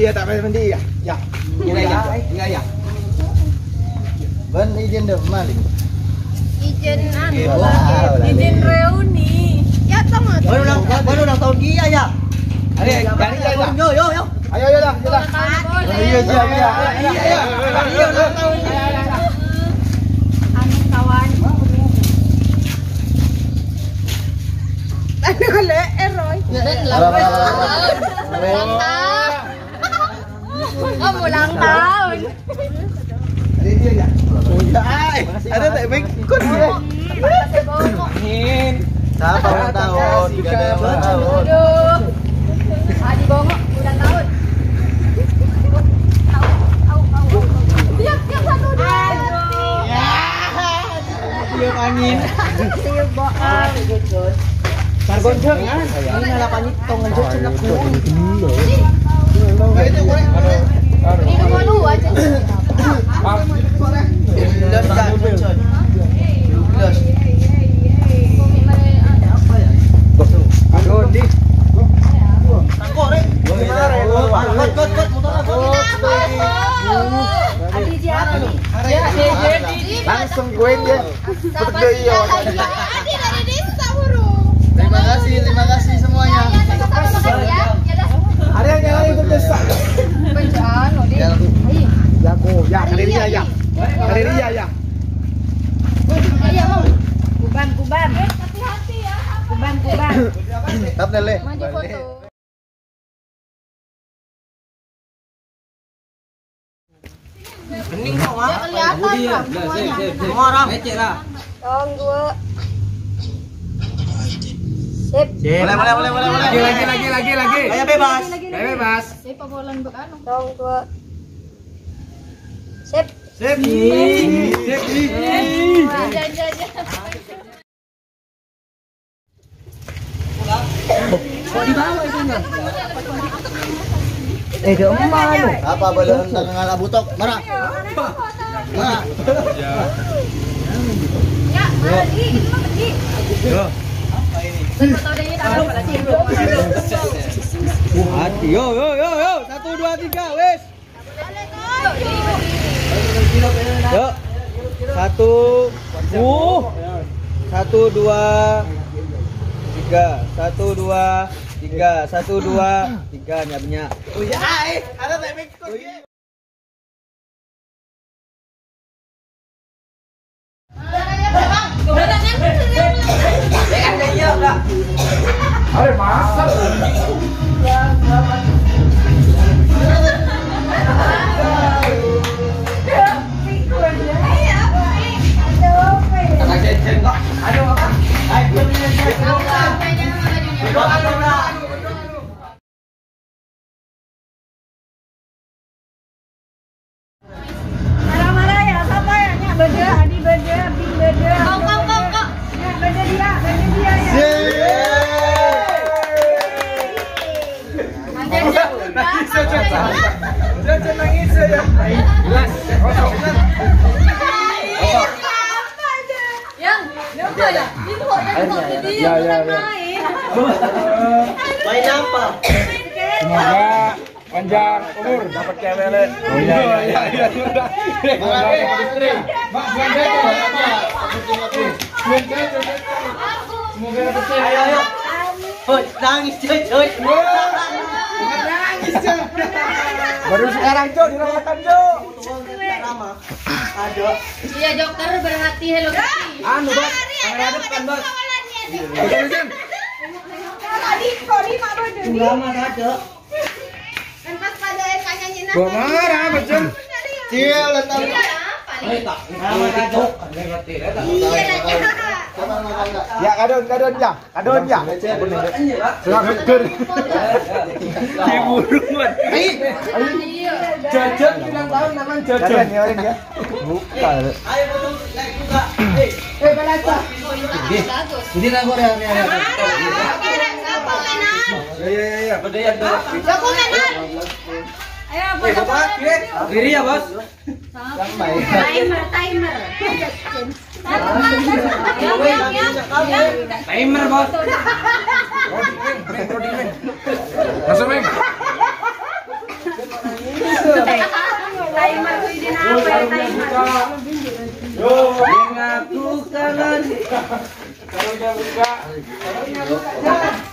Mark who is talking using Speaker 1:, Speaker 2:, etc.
Speaker 1: ya tak payah mandi ya. Ya. Ya. Ben izin deh maling.
Speaker 2: Izin izin reuni. Ya sama.
Speaker 1: Baru ulang tahun dia ya. Ayo, yo. Ayo dah. Iya. Iya ulang tahun.
Speaker 2: Anu kawan. Anu le Roy. Ulang tahun.
Speaker 1: Ada dia ya. Oh ya. Ada tak ikut dia. Amin. Siapa ulang tahun? Tidak ada yang ulang tahun.
Speaker 2: Aduh. Adi bongok ulang tahun. Tiap satu dua.
Speaker 1: Tiup angin.
Speaker 2: Tiup boang.
Speaker 1: Sargon jeng ya. Ini lapan tongan jeng cenak kuning. Itu korek.
Speaker 2: Ini mau lu aja.
Speaker 1: Aduh, di. Langsung gue dia. Terima kasih semuanya. Ada yang lain berdesak.
Speaker 2: Bencana,
Speaker 1: Jago, ya kali dia ya.
Speaker 2: Iya mau. Kuban. Hati-hati ya. Kuban.
Speaker 1: Tap nele.
Speaker 2: Maju foto.
Speaker 1: Bening kok, Mak.
Speaker 2: Kelihatan semuanya.
Speaker 1: Semua orang. Ecek lah.
Speaker 2: Tong dua. Sip.
Speaker 1: Boleh. Lagi. Kayak bebas.
Speaker 2: Sip pabolan bekano. Tong dua. Sip.
Speaker 1: Sip.
Speaker 2: Jangan.
Speaker 1: Kok di bawah itu enggak? Dia emang apa balon dengan Abu Tok? Marah.
Speaker 2: Ya, pergi.
Speaker 1: Yo. Hati. Yo. 1 2 3 wes. Yo. 1 2 3. 1 2 3 nyabnya. Oh ya, ada teknik kok. Ada masak.
Speaker 2: Marah-marah ya, siapa ya? Nyak beda, Adi beda, Bing beda. Kau. Nyak beda dia ya.
Speaker 1: Nangis saja. Jelas.
Speaker 2: Yang, apa ya? Itu dia.
Speaker 1: Ya. Main apa?
Speaker 3: Semoga panjang umur dapat cewek le.
Speaker 1: Oh iya. Semoga dapat cewek. Ayo. Oh, nangis coy.
Speaker 3: Baru sekarang Cok dirawatan Cok.
Speaker 1: Ada.
Speaker 2: Iya, dokter berhati Hello Kitty.
Speaker 1: Anu, Bos. Kamera depan, Bos.
Speaker 3: Betul.
Speaker 1: Lama ada.
Speaker 2: Pas pada nyanyi
Speaker 3: Gua marah macam.
Speaker 1: Cil, letak. Ya kadon ya. Selamat ker. Diburuan. Jajan ulang tahun namanya jajan ya orang ya. Bukan. Ayo potong like juga. Balaca. Ini lah gua ya. Ya. Bedayan dulu.
Speaker 2: Ayo, Bos.
Speaker 1: Kiri ya, Bos.
Speaker 2: Timer.
Speaker 1: Timer, Bos.
Speaker 3: Masuk, Meng.
Speaker 2: Timer ini apa ya timer?
Speaker 3: Yo,
Speaker 1: Yang aku kangen.
Speaker 3: kalau udah buka.